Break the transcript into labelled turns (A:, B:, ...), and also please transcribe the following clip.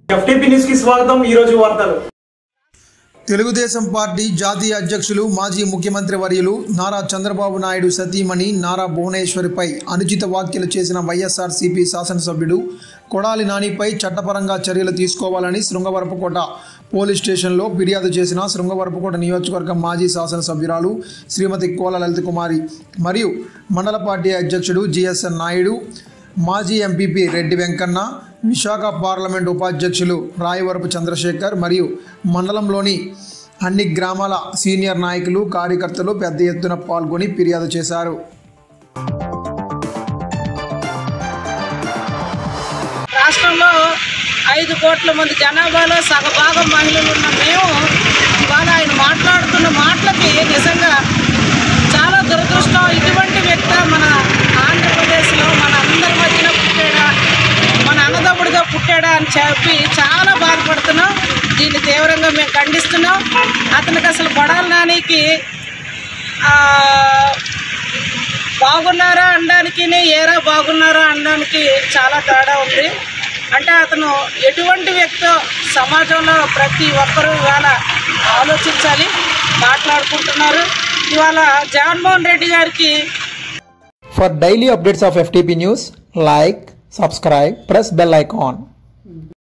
A: FTP news కి స్వాగతం। ఈ రోజు వార్తలు।
B: తెలుగుదేశం పార్టీ జాతీయ అధ్యక్షులు మాజీ ముఖ్యమంత్రి వర్యులు నారా చంద్రబాబు నాయుడు సతీమణి నారా భువనేశ్వరిపై అనుచిత వ్యాఖ్యలు చేసిన వైఎస్ఆర్సీపీ శాసనసభ్యుడు కొడాలి నానిపై చట్టపరంగా చర్యలు తీసుకోవాలని శృంగవరపుకోట పోలీస్ స్టేషన్లో ఫిర్యాదు చేసిన శృంగవరపుకోట నియోజకవర్గం మాజీ శాసనసభ్యురాలు శ్రీమతి కోల లలిత కుమారి మరియు మండల పార్టీ అధ్యక్షుడు జిఎస్ఎన్ నాయుడు, మాజీ ఎంపీపీ రెడ్డి వెంకన్న, విశాఖ పార్లమెంట్ ఉపాధ్యక్షులు రాయవరపు చంద్రశేఖర్ మరియు మండలంలోని అన్ని గ్రామాల సీనియర్ నాయకులు, కార్యకర్తలు పెద్ద ఎత్తున పాల్గొని ఫిర్యాదు చేశారు।
C: రాష్ట్రంలో 5 కోట్ల మంది జనాభాలో సగభాగం మహిళలు ఉన్న మేము ఇవాళ ఆయన మాట్లాడుతున్న మాటలకి నిజంగా చాలా దురదృష్టం। ఇటువంటి వ్యక్తి మన ఆంధ్రప్రదేశ్లో మన అందరి మధ్యన పుట్టాడా, మన అన్నదమ్ముడిగా పుట్టాడా అని చెప్పి చాలా బాధపడుతున్నాం। దీన్ని తీవ్రంగా మేము ఖండిస్తున్నాం। అతనికి అసలు కొడాలి నానికి బాగున్నారా అనడానికి, ఏరా బాగున్నారా అనడానికి చాలా తేడా ఉంది। అంటే అతను ఎటువంటి వ్యక్తో సమాజంలో ప్రతి ఒక్కరూ ఇవాళ ఆలోచించాలి, మాట్లాడుకుంటున్నారు। ఇవాళ జగన్మోహన్ రెడ్డి గారికి
D: For daily updates of FTP news, like, subscribe, press bell icon.